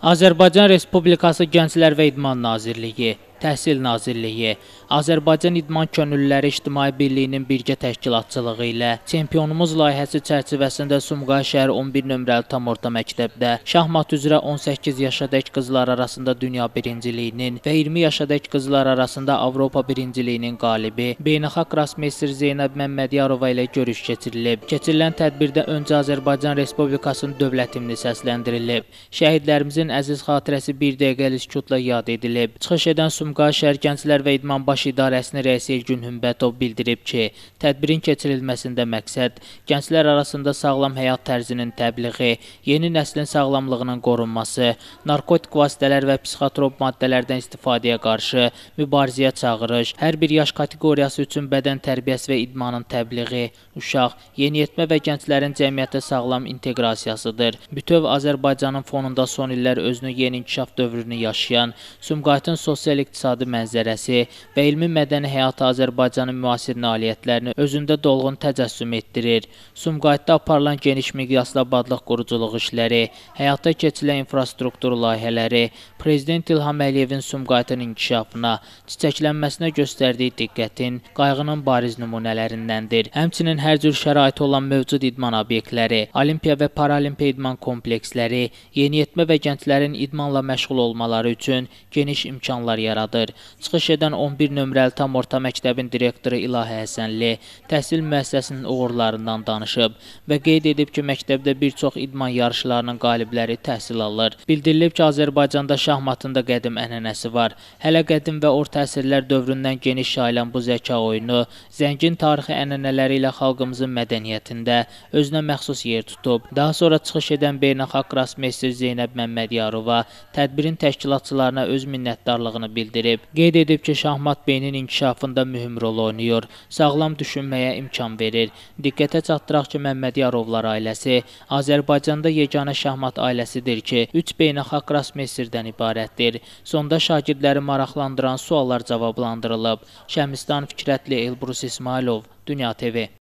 Azərbaycan Respublikası Gənclər və İdman Nazirliyi, Təhsil Nazirliyi, Azərbaycan İdman Könüllüləri İctimai Birliyinin birgə təşkilatçılığı ilə Çempionumuz layihəsi çərçivəsində Sumqayıt şəhər 11 nömrəli tam orta məktəbdə şahmat üzrə 18 yaşadək qızlar arasında dünya birinciliyinin və 20 yaşadək qızlar arasında Avropa birinciliyinin qalibi beynəlxalq grossmeyster Zeynəb Məmmədiyarova ilə görüş keçirilib. Keçirilən tədbirdə öncə Azərbaycan Respublikasının dövlət himni səsləndirilib. Şəhidlərimizin əziz xatirəsi bir dəqiqəlik sükutla yad edilib. Çıxış edən Sumqayıt şəhər Gənclər və İdman Baş İdarəsinin rəisi Elgün Hümbətov bildirib ki, tədbirin keçirilməsində məqsəd gənclər arasında sağlam həyat tərzinin təbliği, yeni nəslin sağlamlığının qorunması, narkotik vasitələr və psixotrop maddələrdən istifadəyə qarşı mübarizəyə çağırış, hər bir yaş kateqoriyası üçün bədən tərbiyəsi və idmanın təbliği, uşaq, yeniyetmə və gənclərin cəmiyyətə sağlam inteqrasiyasıdır. Bütöv Azərbaycanın fonunda son illər özünü yeni inkişaf dövrünü yaşayan, Sumqayıtın sosial-iqtisadi mənzərəsi və elmi-mədəni həyatı Azərbaycanın müasir nailiyyətlərini özündə dolğun təcəssüm etdirir. Sumqayıtda aparılan geniş miqyaslı abadlıq quruculuq işləri, həyata keçirilən infrastruktur layihələri, Prezident İlham Əliyevin Sumqayıtın inkişafına, çiçəklənməsinə göstərdiyi diqqətin, qayğının bariz nümunələrindəndir. Həmçinin hər cür şəraiti olan mövcud idman obyektləri, Olimpiya və Paralimpiya idman kompleksləri, yeniyetmə və gənclərin idmanla məşğul olmaları üçün geniş imkanlar yaradır. Çıxış edən 11 nömrəli tam orta məktəbin direktoru İlahə Həsənli təhsil müəssisəsinin uğurlarından danışıb və qeyd edib ki, məktəbdə bir çox idman yarışlarının qalibləri təhsil alır. Bildirilib ki, Azərbaycanda şahmatın da qədim ənənəsi var. Hələ qədim və orta əsrlər dövründən geniş yayılan bu zəka oyunu zəngin tarixi ənənələri ilə xalqımızın mədəniyyətində özünə məxsus yer tutub. Daha sonra çıxış edən beynəlxalq grossmeyster Zeynəb Məmmədiyarova tədbirin təşkilatçılarına öz minnətdarlığını bildirib. Qeyd edib ki, şahmat beynin inkişafında mühüm rol oynayır, sağlam düşünməyə imkan verir. Diqqətə çatdıraq ki, Məmmədiyarovlar ailəsi Azərbaycanda yeganə şahmat ailəsidir ki, 3 beynəlxalq grossmeysterdən ibarətdir. Sonda şagirdləri maraqlandıran suallar cavablandırılıb. Şəmistan Fikrətli, Elbrus İsmailov, Dünya TV.